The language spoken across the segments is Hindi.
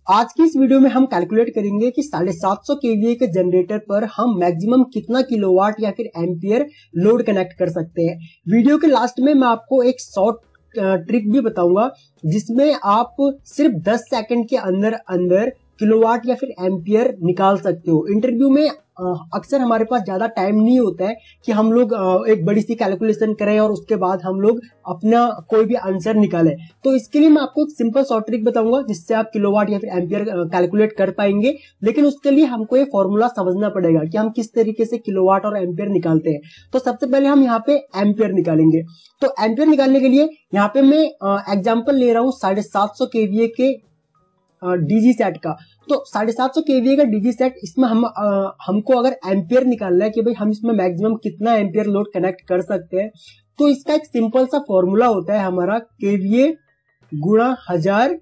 आज की इस वीडियो में हम कैलकुलेट करेंगे कि 750 केवीए के जनरेटर पर हम मैक्सिमम कितना किलोवाट या फिर एम्पियर लोड कनेक्ट कर सकते हैं। वीडियो के लास्ट में मैं आपको एक शॉर्ट ट्रिक भी बताऊंगा जिसमें आप सिर्फ 10 सेकंड के अंदर अंदर किलोवाट या फिर एम्पियर निकाल सकते हो। इंटरव्यू में अक्सर हमारे पास ज्यादा टाइम नहीं होता है कि हम लोग एक बड़ी सी कैलकुलेशन करें और उसके बाद हम लोग अपना कोई भी आंसर निकालें। तो इसके लिए मैं आपको एक सिंपल शॉर्ट ट्रिक बताऊंगा जिससे आप किलोवाट या फिर एम्पियर कैलकुलेट कर पाएंगे। लेकिन उसके लिए हमको ये फॉर्मूला समझना पड़ेगा कि हम किस तरीके से किलोवाट और एम्पियर निकालते हैं। तो सबसे पहले हम यहाँ पे एम्पियर निकालेंगे। तो एम्पियर निकालने के लिए यहाँ पे मैं एग्जाम्पल ले रहा हूँ 750 केवीए के डीजी सेट का। तो 750 केवीए का डीजी सेट, इसमें हमको अगर एम्पियर निकालना है कि भाई हम इसमें मैक्सिमम कितना एम्पियर लोड कनेक्ट कर सकते हैं, तो इसका एक सिंपल सा फॉर्मूला होता है हमारा केवीए गुणा 1000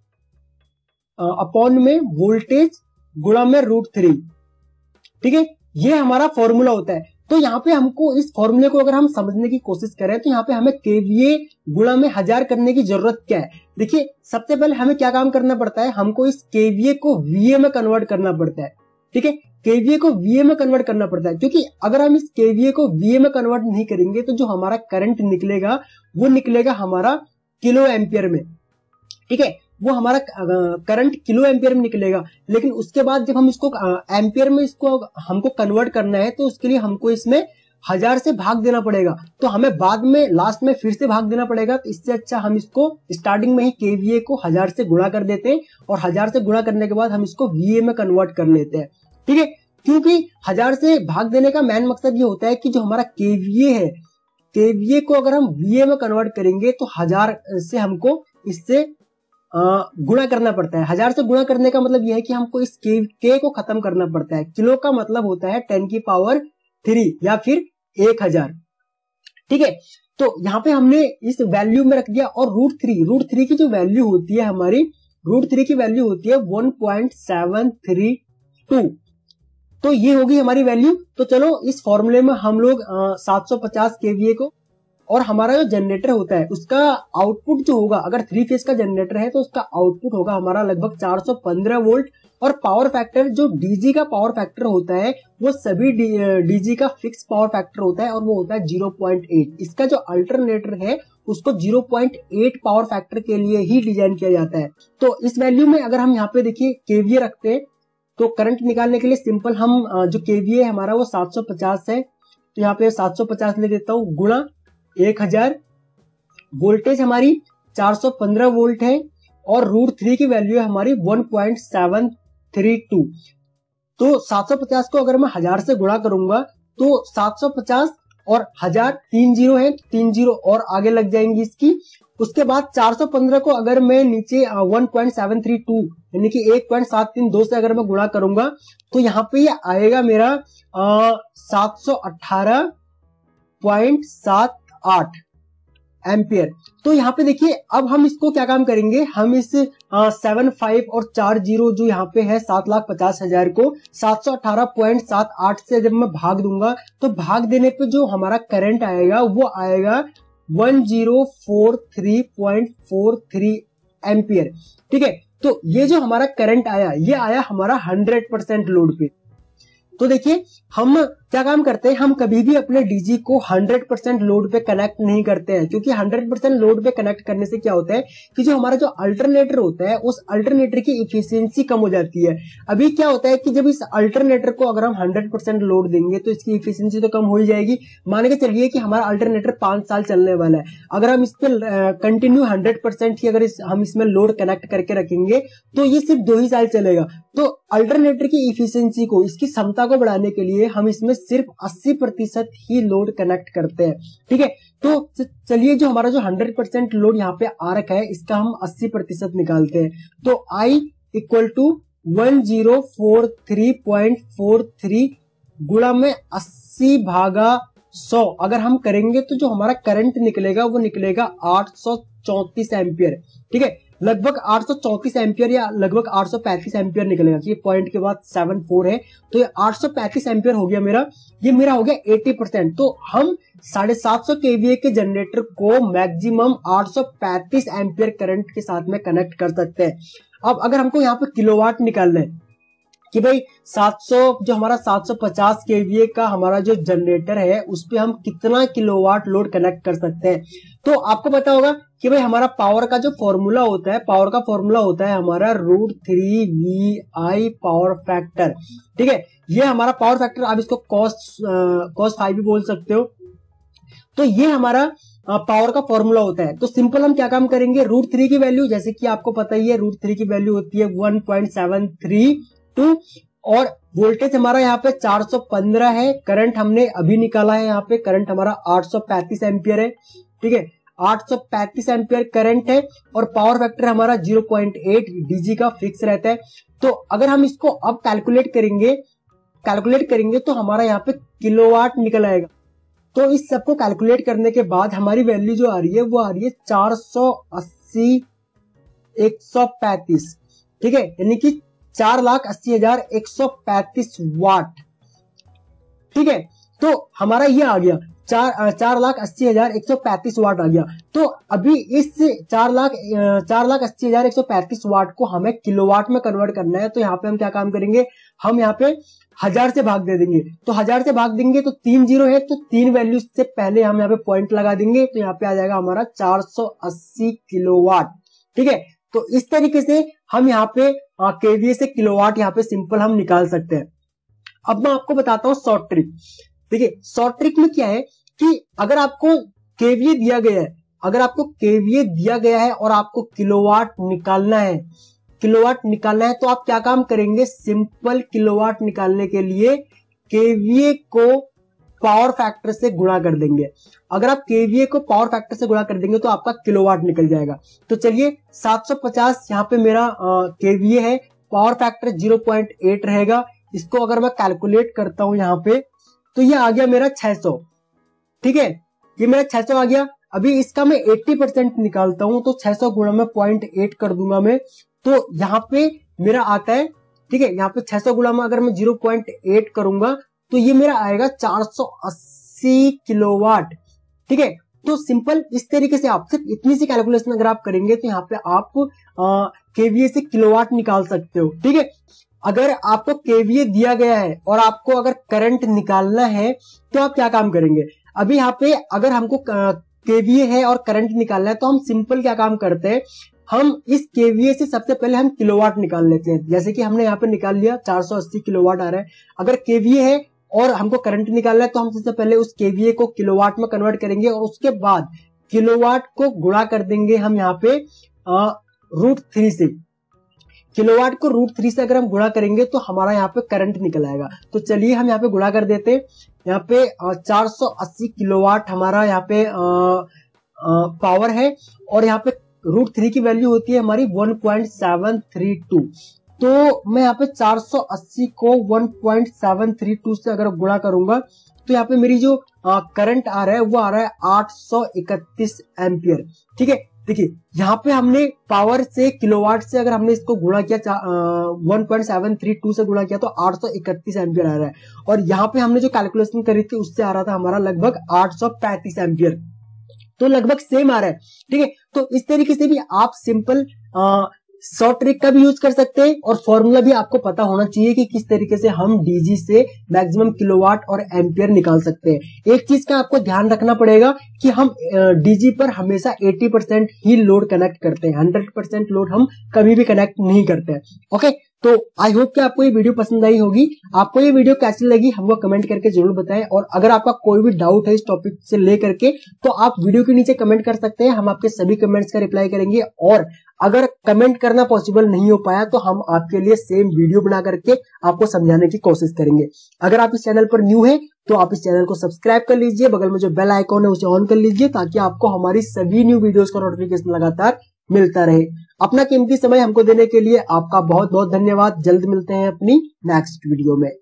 अपॉन में वोल्टेज गुणा में √3। ठीक है, ये हमारा फॉर्मूला होता है। तो यहाँ पे हमको इस फॉर्मूले को अगर हम समझने की कोशिश करें तो यहाँ पे हमें केवीए गुणा में 1000 करने की जरूरत क्या है। देखिए, सबसे पहले हमें क्या काम करना पड़ता है, हमको इस केवीए को वीए में कन्वर्ट करना पड़ता है। ठीक है, केवीए को वीए में कन्वर्ट करना पड़ता है, क्योंकि अगर हम इस केवीए को वीए में कन्वर्ट नहीं करेंगे तो जो हमारा करंट निकलेगा वो निकलेगा हमारा किलो एम्पियर में। ठीक है, वो हमारा करंट किलो एम्पियर में निकलेगा। लेकिन उसके बाद जब हम इसको एम्पियर में इसको हमको कन्वर्ट करना है तो उसके लिए हमको इसमें 1000 से भाग देना पड़ेगा। तो हमें बाद में लास्ट में फिर से भाग देना पड़ेगा। तो इससे अच्छा हम इसको स्टार्टिंग में ही केवीए को 1000 से गुणा कर देते हैं और 1000 से गुणा करने के बाद हम इसको वीए में कन्वर्ट कर लेते हैं। ठीक है, क्योंकि 1000 से भाग देने का मेन मकसद ये होता है कि जो हमारा केवीए है, केवीए को अगर हम वीए में कन्वर्ट करेंगे तो 1000 से हमको इससे गुणा करना पड़ता है। 1000 से गुणा करने का मतलब यह है कि हमको इस के को खत्म करना पड़ता है। किलो का मतलब होता है 10 की पावर 3 या फिर 1000। ठीक है, तो यहाँ पे हमने इस वैल्यू में रख दिया। और √3 की जो वैल्यू होती है हमारी, √3 की वैल्यू होती है 1.732। तो ये होगी हमारी वैल्यू। तो चलो इस फॉर्मूले में हम लोग 750 केवीए को, और हमारा जो जनरेटर होता है उसका आउटपुट जो होगा, अगर 3 फेज का जनरेटर है तो उसका आउटपुट होगा हमारा लगभग 415 वोल्ट। और पावर फैक्टर, जो डीजी का पावर फैक्टर होता है वो सभी डीजी का फिक्स पावर फैक्टर होता है और वो होता है 0.8। इसका जो अल्टरनेटर है उसको 0.8 पावर फैक्टर के लिए ही डिजाइन किया जाता है। तो इस वैल्यू में अगर हम यहाँ पे देखिए केवीए रखते हैं तो करंट निकालने के लिए सिंपल हम जो केवीए है हमारा वो 750 है, तो यहाँ पे 750 ले देता हूँ गुणा 1000। वोल्टेज हमारी 415 वोल्ट है और √3 की वैल्यू है हमारी 1.732। तो 750 को अगर मैं 1000 से गुणा करूंगा तो 750 और 1000 3 जीरो है, 3 जीरो और आगे लग जाएंगी इसकी। उसके बाद 415 को अगर मैं नीचे 1.732 यानी कि 1.732 से अगर मैं गुणा करूंगा तो यहाँ पे ये आएगा मेरा 718.78 एम्पियर। तो यहाँ पे देखिए, अब हम इसको क्या काम करेंगे, हम इस 75 और 4 जीरो जो यहाँ पे है 7,50,000 को 718.78 से जब मैं भाग दूंगा तो भाग देने पे जो हमारा करंट आएगा वो आएगा 1043.43 एम्पियर। ठीक है, तो ये जो हमारा करंट आया ये आया हमारा 100% लोड पे। तो देखिए, हम क्या काम करते हैं, हम कभी भी अपने डीजी को 100% लोड पे कनेक्ट नहीं करते हैं, क्योंकि 100% लोड पे कनेक्ट करने से क्या होता है कि जो हमारा जो अल्टरनेटर होता है उस अल्टरनेटर की इफिशियंसी कम हो जाती है। अभी क्या होता है कि जब इस अल्टरनेटर को अगर हम 100% लोड देंगे तो इसकी इफिशियंसी तो कम हो ही जाएगी। मान के चलिए कि हमारा अल्टरनेटर 5 साल चलने वाला है, अगर हम इस पे कंटिन्यू 100% ही अगर हम इसमें लोड कनेक्ट करके रखेंगे तो ये सिर्फ 2 ही साल चलेगा। तो अल्टरनेटर की इफिशियंसी को, इसकी क्षमता को बढ़ाने के लिए हम इसमें सिर्फ 80% ही लोड कनेक्ट करते हैं। ठीक है, तो चलिए जो हमारा जो 100% लोड यहाँ पे आ रखा है इसका हम 80% निकालते हैं। तो I = 1043.43 गुणा में 80/100 अगर हम करेंगे तो जो हमारा करंट निकलेगा वो निकलेगा 834 एम्पियर। ठीक है, लगभग 834 एम्पियर या लगभग 835 एम्पियर निकलेगा। ये पॉइंट के बाद 74 है, तो ये 835 एम्पियर हो गया मेरा। ये मेरा हो गया 80%। तो हम 750 केवीए के जनरेटर को मैक्सिमम 835 एम्पियर करंट के साथ में कनेक्ट कर सकते हैं। अब अगर हमको यहाँ पे किलोवाट निकालना है कि भाई 700 जो हमारा 750 केवीए का हमारा जो जनरेटर है उस पे हम कितना किलोवाट लोड कनेक्ट कर सकते हैं, तो आपको पता होगा कि भाई हमारा पावर का जो फॉर्मूला होता है, पावर का फॉर्मूला होता है हमारा √3 VI पावर फैक्टर। ठीक है, ये हमारा पावर फैक्टर, आप इसको cos 5 भी बोल सकते हो। तो ये हमारा पावर का फॉर्मूला होता है। तो सिंपल हम क्या काम करेंगे, √3 की वैल्यू, जैसे कि आपको पता ही है √3 की वैल्यू होती है 1.732 और वोल्टेज हमारा यहाँ पे 415 है। करंट हमने अभी निकाला है, यहाँ पे करंट हमारा 835 एम्पियर है। ठीक है, 835 एम्पियर करंट है और पावर फैक्टर हमारा 0.8 डीजी का फिक्स रहता है। तो अगर हम इसको अब कैलकुलेट करेंगे तो हमारा यहाँ पे किलोवाट निकल आएगा। तो इस सबको कैलकुलेट करने के बाद हमारी वैल्यू जो आ रही है वो आ रही है 480,135। ठीक है, यानी कि 4,80,135 वाट। ठीक है, तो हमारा ये आ गया 4,80,135 वाट आ गया। तो अभी इस 4,80,135 वाट को हमें किलोवाट में कन्वर्ट करना है। तो यहाँ पे हम क्या काम करेंगे, हम यहाँ पे 1000 से भाग दे देंगे। तो 1000 से भाग देंगे तो 3 जीरो है, तो 3 वैल्यू से पहले हम यहाँ पे पॉइंट लगा देंगे। तो यहाँ पे आ जाएगा हमारा 480 किलोवाट। ठीक है, तो इस तरीके से हम यहाँ पे केवीए से किलोवाट यहाँ पे सिंपल हम निकाल सकते हैं। अब मैं आपको बताता हूँ शॉर्ट ट्रिक। देखिए शॉर्ट ट्रिक में क्या है कि अगर आपको केवीए दिया गया है और आपको किलोवाट निकालना है तो आप क्या काम करेंगे, सिंपल किलोवाट निकालने के लिए केवीए को पावर फैक्टर से गुणा कर देंगे। अगर आप केवीए को पावर फैक्टर से गुणा कर देंगे तो आपका किलोवाट निकल जाएगा। तो चलिए 750 यहाँ पे मेरा केवीए है, पावर फैक्टर 0.8 रहेगा। इसको अगर मैं कैलकुलेट करता हूं यहाँ पे तो ये आ गया मेरा 600। ठीक है, ये मेरा 600 आ गया। अभी इसका मैं 80% निकालता हूं तो 600 गुणा में 0.8 कर दूंगा मैं, तो यहाँ पे मेरा आता है। ठीक है, यहाँ पे 600 गुणा में अगर मैं 0.8 करूंगा तो ये मेरा आएगा 480 किलोवाट। ठीक है, तो सिंपल इस तरीके से आप सिर्फ इतनी सी कैलकुलेशन अगर आप करेंगे तो यहाँ पे आप केवीए से किलोवाट निकाल सकते हो। ठीक है, अगर आपको केवीए दिया गया है और आपको अगर करंट निकालना है तो आप क्या काम करेंगे, अभी यहाँ पे अगर हमको केवीए है और करंट निकालना है तो हम सिंपल क्या काम करते हैं, हम इस केवीए से सबसे पहले हम किलोवाट निकाल लेते हैं। जैसे कि हमने यहाँ पे निकाल लिया 480 किलोवाट आ रहा है। अगर केवीए है और हमको करंट निकालना है तो हम सबसे पहले उस केवीए को किलोवाट में कन्वर्ट करेंगे और उसके बाद किलोवाट को गुणा कर देंगे हम यहाँ पे √3 से। किलोवाट को √3 से अगर हम गुणा करेंगे तो हमारा यहाँ पे करंट निकल आएगा। तो चलिए हम यहाँ पे गुणा कर देते हैं। यहाँ पे 480 किलोवाट हमारा यहाँ पे पावर है और यहाँ पे √3 की वैल्यू होती है हमारी 1.732। तो मैं यहाँ पे 480 को 1.732 से अगर गुणा करूंगा तो यहाँ पे मेरी जो करंट आ रहा है वो आ रहा है 831 एम्पियर। ठीक है, देखिए यहाँ पे हमने पावर से किलोवाट से अगर हमने इसको गुणा किया 1.732 से गुणा किया तो 831 एम्पियर आ रहा है और यहाँ पे हमने जो कैलकुलेशन करी थी उससे आ रहा था हमारा लगभग 835 एम्पियर। तो लगभग सेम आ रहा है। ठीक है, तो इस तरीके से भी आप सिंपल शॉर्ट ट्रिक का भी यूज कर सकते हैं और फॉर्मूला भी आपको पता होना चाहिए कि किस तरीके से हम डीजी से मैक्सिमम किलोवाट और एम्पियर निकाल सकते हैं। एक चीज का आपको ध्यान रखना पड़ेगा कि हम डीजी पर हमेशा 80% ही लोड कनेक्ट करते हैं, 100% लोड हम कभी भी कनेक्ट नहीं करते हैं। ओके, तो आई होप कि आपको ये वीडियो पसंद आई होगी। आपको ये वीडियो कैसी लगी हमको कमेंट करके जरूर बताएं और अगर आपका कोई भी डाउट है इस टॉपिक से लेकर के तो आप वीडियो के नीचे कमेंट कर सकते हैं, हम आपके सभी कमेंट्स का रिप्लाई करेंगे। और अगर कमेंट करना पॉसिबल नहीं हो पाया तो हम आपके लिए सेम वीडियो बना करके आपको समझाने की कोशिश करेंगे। अगर आप इस चैनल पर न्यू है तो आप इस चैनल को सब्सक्राइब कर लीजिए, बगल में जो बेल आइकॉन है उसे ऑन कर लीजिए ताकि आपको हमारी सभी न्यू वीडियोस का नोटिफिकेशन लगातार मिलता रहे। अपना कीमती समय हमको देने के लिए आपका बहुत बहुत धन्यवाद। जल्द मिलते हैं अपनी नेक्स्ट वीडियो में।